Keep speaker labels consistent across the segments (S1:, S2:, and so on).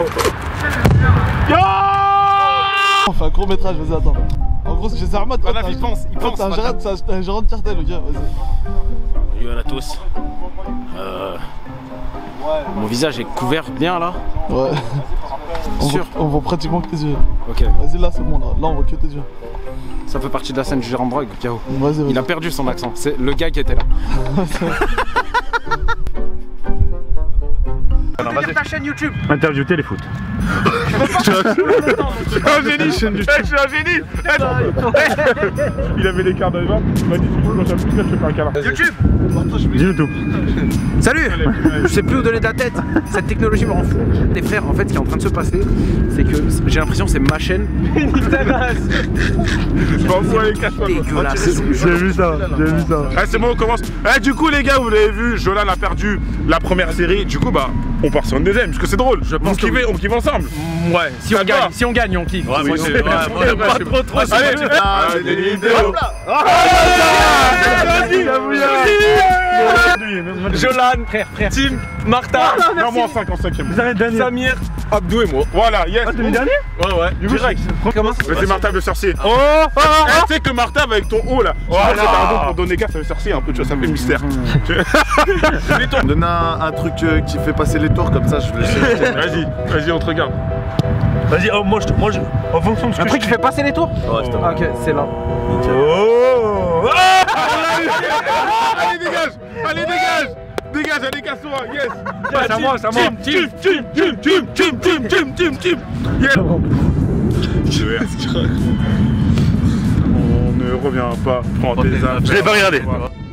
S1: On fait un court métrage, vas-y, attends. En gros, j'ai Zermat.
S2: Voilà, il pense.
S1: C'est un gérant de cartel, le gars, vas-y.
S2: Yo à tous. Mon visage est couvert bien là.
S1: Ouais.
S2: Sûr.
S1: On voit pratiquement que tes yeux.
S2: Ok.
S1: Vas-y, là, c'est bon, là. Là, on voit que tes yeux.
S2: Ça fait partie de la scène du gérant de drogue, K.O.
S1: Vas-y, vas-y.
S2: Il a perdu son accent. C'est le gars qui était là.
S3: Regarde ta chaîne YouTube.
S4: Interview téléfoot.
S3: Je suis un génie. Je suis un génie.
S4: Il avait les cartes d'Eva. Il m'a dit tu peux quand j'aime plus, je te fais un câlin.
S3: YouTube.
S4: YouTube.
S3: Salut. Je sais plus où donner de la tête. Cette technologie me rend fou. Tes frères, en fait, ce qui est en train de se passer, c'est que j'ai l'impression que c'est ma chaîne.
S4: Je m'en fous, allez, cache-toi.
S3: Dégueulasse.
S4: J'ai vu ça, j'ai vu ça.
S5: Ah, c'est bon, on commence. Ah, du coup, les gars, vous l'avez vu, Jolan a perdu la première série. Du coup, bah, on part sur une deuxième, parce que c'est drôle. On kiffe ensemble.
S3: Ouais. Si on gagne, on kiffe.
S5: Ouais, mais c'est pas trop. Allez, des vidéos.
S3: Jolan, frère. Tim, Martha.
S5: Non, moi en 5 en 5ème.
S4: Vous arrêtez dernier.
S3: Samir, Abdou et moi.
S5: Voilà, yes.
S4: Ah, t'es le dernier?
S5: Ouais, direct.
S3: Comment
S5: Mais c'est Martha le sorcier.
S3: Oh.
S5: Tu sais que Martha va avec ton haut là. Je crois que c'est un don pour donner gaffe, ça veut sorcier un peu, tu vois, ça fait mystère.
S6: Donne un truc qui fait passer les tours comme ça, je vais.
S5: Vas-y, on te regarde.
S4: Vas-y, oh, moi, en fonction de ce
S3: Un
S4: que
S3: truc qui fait passer les tours.
S6: Ouais, c'est
S3: Ok, c'est là.
S4: Oh.
S5: Allez, dégage. Dégage, allez, casse-toi, yes.
S4: C'est à moi, c'est à moi.
S5: Team. Yes. On ne revient pas, prends tes affaires.
S4: Je l'ai pas regardé.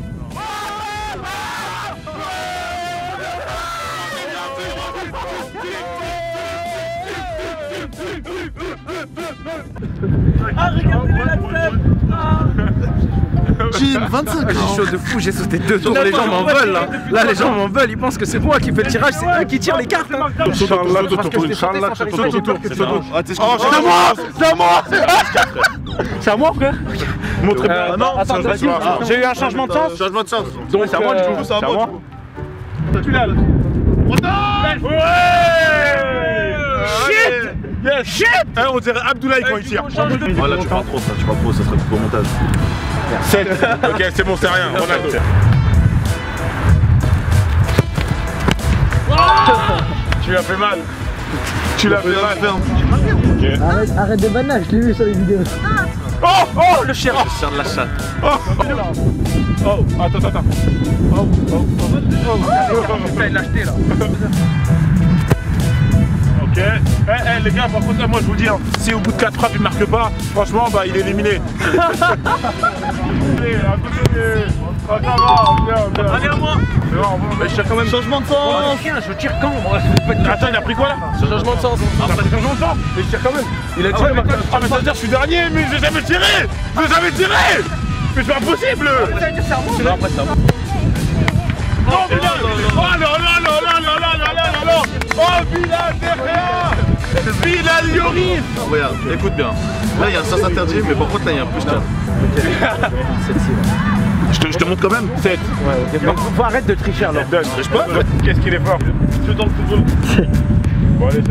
S3: Ah, regardez la tête.
S1: Jim, 25 ans.
S3: J'ai chaud de fou, j'ai sauté 2 tours, les gens m'en veulent là. Là, les gens m'en veulent, ils pensent que c'est moi qui fais le tirage, c'est eux qui tirent les cartes.
S5: C'est à moi.
S4: C'est à moi, frère.
S5: Montre-moi.
S3: Non, attends, j'ai eu un changement de sens.
S6: Changement de sens.
S4: Donc c'est à moi, du coup, c'est à moi.
S5: Tu l'as.
S3: Shit.
S5: Yes. Shit. On dirait Abdoulaye quand il tire.
S6: Voilà, tu parles trop, ça serait plus au montage.
S5: 7. Ok, c'est bon, c'est rien. Ronaldo. Tu l'as fait mal. Tu l'as fait mal.
S7: Arrête de banane, je l'ai vu sur les vidéos.
S5: Oh, le chien.
S6: Le chien de la chatte.
S5: Oh, attends.
S3: Putain, il l'a acheté là.
S5: Ok. Les gars, par contre, là, moi je vous dis, hein, si au bout de 4 frappes il marque pas, franchement, bah il est éliminé. Allez, à côté. Ça va, bien.
S3: Allez à moi.
S5: Mais je tire quand même.
S1: Changement de sens.
S3: Je tire quand moi?
S5: Attends, il a pris quoi là?
S3: Changement de sens.
S5: Il a pris changement de sens. Mais je tire quand même. Il a tiré. Ah, mais ça veut dire que je suis dernier, mais j'ai jamais tiré. Mais c'est impossible.
S3: Non, après ça.
S5: Oh, Bilal. Oh là. Oh, Bilal derrière. Bilal Yoris.
S6: Regarde, écoute bien. Là, il y a un sens interdit, mais par contre, là, il y a un plus tard. Je te montre quand même.
S5: 7.
S3: Faut arrêter de tricher alors.
S5: Triche pas. Qu'est-ce qu'il est fort. Tu es dans le football. Bon, allez,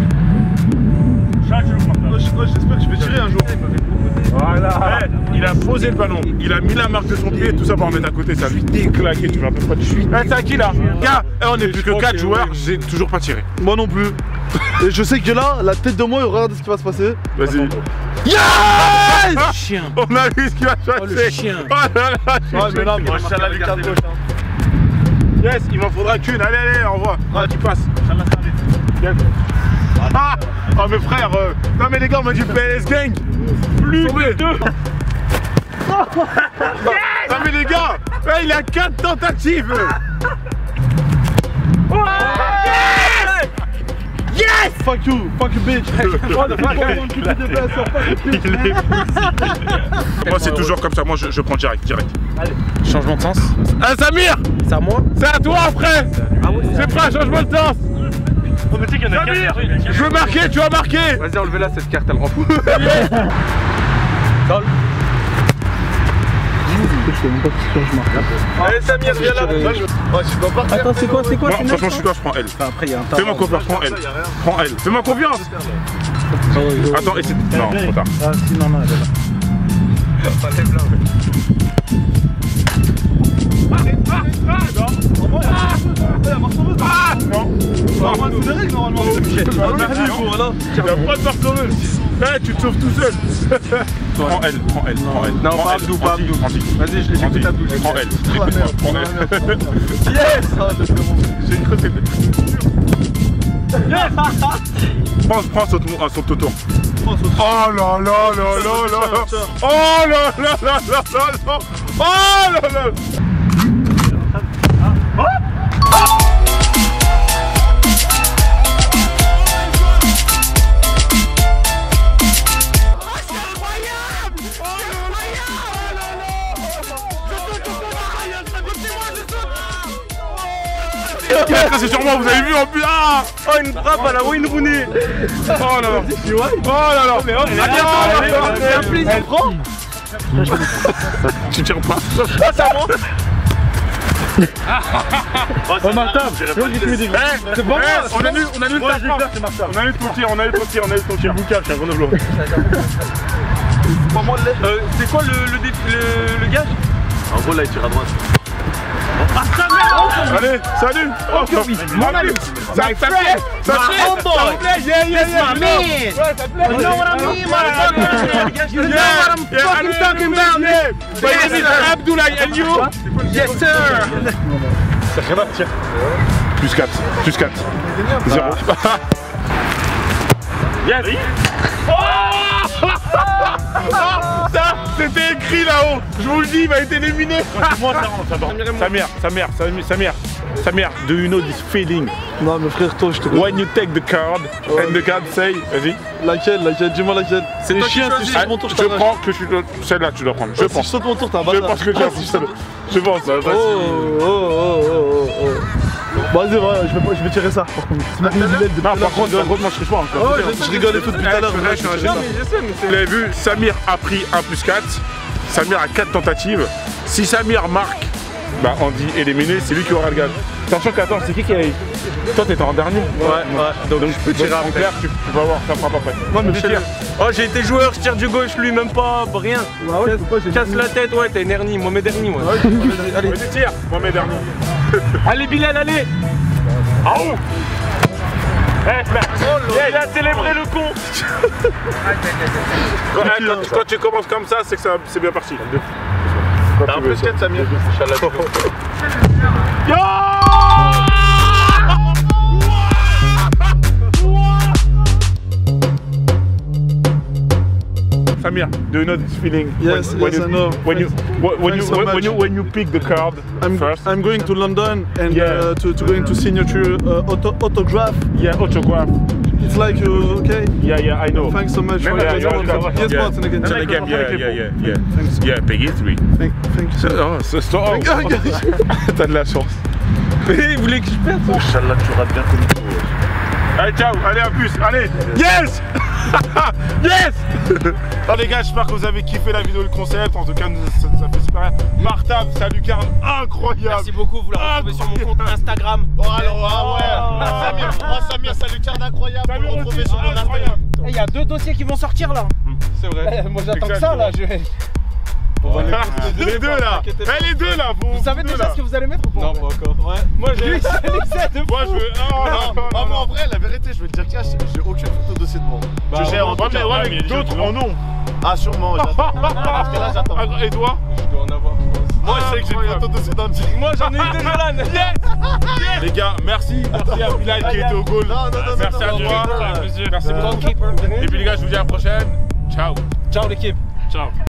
S1: J'espère que je vais tirer un jour.
S5: Voilà. Il a posé le ballon, il a mis la marque de son pied, tout ça pour en mettre à côté, ça lui déclaqué, tu vas même pas de suite. C'est à qui là? Gars, on est plus que 4 joueurs, j'ai toujours pas tiré.
S1: Moi non plus. Et je sais que là, la tête de moi, regardez ce qui va se passer.
S5: Vas-y.
S1: Yes!
S3: Chien.
S5: On a vu ce qui va se passer.
S3: Oh le chien.
S5: Oh là là.
S1: Mais là, moi,
S6: Inch'Allah, les cartes gauche.
S5: Yes, il m'en faudra qu'une. Allez, au revoir. Ah, tu passes. Ah! Oh mes frères, non mais les gars, on m'a dit PS Gang. Plus de 2. Non mais les gars, il a 4 tentatives.
S1: yes! Fuck you bitch.
S5: Moi c'est toujours comme ça, moi je prends direct.
S3: Allez, changement de sens.
S5: Ah Samir!
S3: C'est à moi?
S5: C'est à toi frère! C'est pas un changement de sens!
S4: On me dit qu'il y en a 4.
S5: Je veux marquer, tu vas marquer!
S3: Vas-y, enlevez-la cette carte, elle rend fou.
S7: Je sais même pas si je marque.
S5: Allez Samir, viens là.
S7: Attends, c'est quoi?
S5: Moi, franchement, je suis toi, je prends L.
S3: Après, il y a un tas.
S5: Fais-moi confiance, prends L. Prends L. Fais-moi confiance. Attends, essaie. Non, trop tard.
S3: Ah, si, non, elle est là.
S1: Normalement, c'est des règles, normalement.
S5: Il n'y a pas de marteau-meuse. Tu te sauves tout seul. Prends L, prends L, prends L.
S3: Non,
S5: Prends
S3: pas
S5: L,
S3: Abdou, pas Abdou. Vas-y, je l'écoute Abdou.
S5: Prends L, écoute-moi, prends L.
S1: Yes!
S5: J'ai cru que c'était. Prends saute autour. Oh là là là là là. Oh là là là là là. Oh là là. Il a tracé sur moi, vous avez vu en plus. Ah,
S3: Oh, une frappe à la Wayne Rooney.
S5: oh là là. Oh là là. Mais
S3: C'est un plaisir. Prends.
S5: Tu tires pas.
S3: Ah, ça monte.
S1: Oh, Martin, c'est bon,
S5: on annule ta frappe. On annule ton tir, on annule ton tir, on annule ton tir. Boucave, je suis un grenoblois.
S3: C'est quoi le gage?
S6: En gros, là, il tire à droite.
S5: Allez, salut. Oh, oui. Ça plaît. Ça plaît. Yeah, yeah, yeah.
S3: You know what I mean, motherfucker? You know what I'm fucking talking about, man? My name is Abdoulaye, and you? Yes, sir.
S5: Plus 4. Plus 4. 0. Yes. Ça, c'était écrit là-haut. Je vous le dis, il va être éliminé. Moi, ça rentre. Samir, do you know this feeling?
S1: Non, mais frère, toi, je te
S5: When you take the card and the card say, vas-y.
S1: Laquelle? Dis-moi laquelle. C'est
S3: toi qui
S1: chiant, si
S3: choisis.
S1: je saute mon tour, je
S5: Je
S1: t'arrache.
S5: prends que celle-là, tu dois prendre. Je
S1: Si je
S5: pense.
S1: saute mon tour, t'as un
S5: Je
S1: bâtard.
S5: pense que tu vas prendre celle-là. Je pense.
S1: Vas-y, voilà, je vais tirer ça. Par contre, c'est ma nouvelle depuis
S5: Non, par contre, moi je serai pas.
S1: je rigole et tout depuis tout à l'heure.
S5: Non, mais je sais, mais vous avez vu, Samir a pris 1 plus 4. Samir a 4 tentatives. Si Samir marque, bah Andy éliminé, c'est lui qui aura le gage. Sachant qu'attends, c'est qui a eu? Toi t'étais en dernier.
S3: Ouais. Donc je peux tirer
S5: en
S3: après.
S5: clair, tu vas voir, ça frappe après.
S1: Non, mais
S5: tire.
S3: Oh, j'ai été joueur, je tire du gauche, lui, même pas, rien. Casse la tête, ouais, t'es une hernie, moi mes derniers, moi.
S5: Allez, tire. Moi mes derniers.
S3: Allez, Bilal, allez.
S5: Ah oh.
S3: Il a célébré le con.
S5: Quand tu commences comme ça, c'est que c'est bien parti.
S6: T'as un plus 4, Samir.
S5: Samir, do you know this feeling?
S1: Yes,
S5: when
S1: yes,
S5: you,
S1: I know.
S5: When you pick the card first.
S1: I'm going to London and
S5: Yeah.
S1: to going to signature autograph.
S5: Yeah, autograph.
S1: It's like okay.
S5: Yeah, I know.
S1: Thanks so much for
S5: Yeah,
S1: your
S5: yeah,
S1: Yes,
S5: yeah.
S1: Martin again.
S5: Yeah.
S1: Thanks.
S5: Yeah, Peggy 3.
S1: Thank you. So.
S5: Oh, c'est T'as de la chance.
S3: Vous voulez que je perde?
S6: Inch'Allah, tu auras bien connu.
S5: Allez, ciao, allez, à plus, allez. Yes. Yes. Alors les gars, j'espère que vous avez kiffé la vidéo, le concept. En tout cas, ça fait super bien. Martin, ça lucarne incroyable.
S3: Merci beaucoup, vous la retrouvez sur mon compte Instagram.
S6: Oh, alors, ah ouais. Samir, ça lui carne incroyable.
S5: Ça
S6: Vous
S5: lui
S6: le retrouvez sur mon Instagram.
S5: incroyable.
S3: Il y a 2 dossiers qui vont sortir là.
S5: C'est vrai.
S3: Moi j'attends que ça là.
S5: Les deux là. Les deux là.
S3: Vous savez déjà ce que vous allez mettre ou pas? Non, pas encore. Ouais. Moi j'ai
S5: Moi je veux.
S6: Ah, moi en vrai, la vérité, je vais te dire que j'ai aucune photo dossier de moi. Je gère en tout cas.
S5: Ouais, mais d'autres en ont.
S6: Ah, sûrement, j'attends. Parce que là, j'attends.
S5: Et toi?
S3: Je dois en avoir.
S6: Moi, je sais que j'ai une photo dossier dans le petit.
S3: Moi j'en ai eu 2 Jolan.
S5: Les gars, merci à Bilal qui était au goal.
S6: Non,
S5: Merci à toi. Merci beaucoup. Et puis les gars, je vous dis à la prochaine. Ciao.
S3: Ciao l'équipe.
S5: Ciao.